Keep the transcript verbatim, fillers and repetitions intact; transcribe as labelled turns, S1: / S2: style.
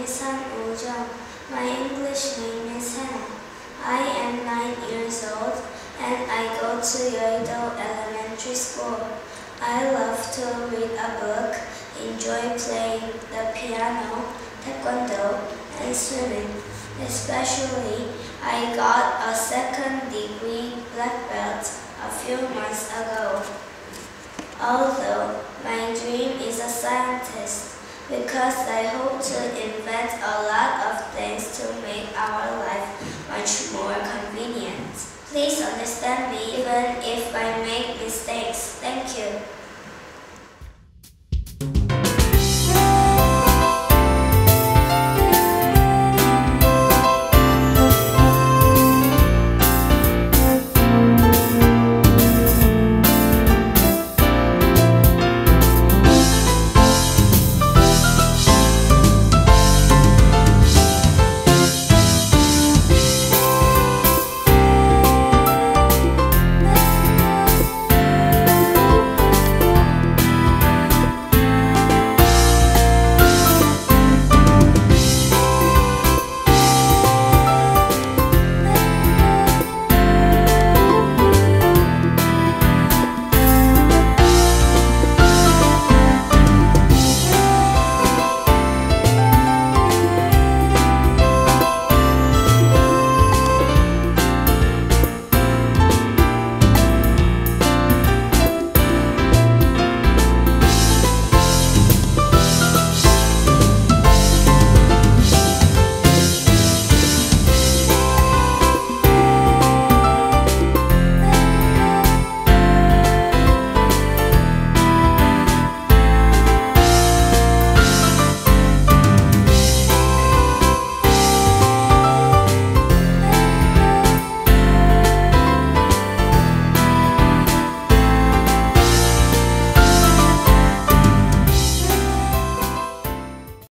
S1: is Han Woo-jung. My English name is Hannah. I am nine years old and I go to Yeouido Elementary School. I love to read a book, enjoy playing the piano, taekwondo, and swimming. Especially, I got a second degree black belt a few months ago. Although my dream is a scientist, because I hope to invent a lot of things to make our life much more convenient. Please understand me even if I make mistakes. Thank you.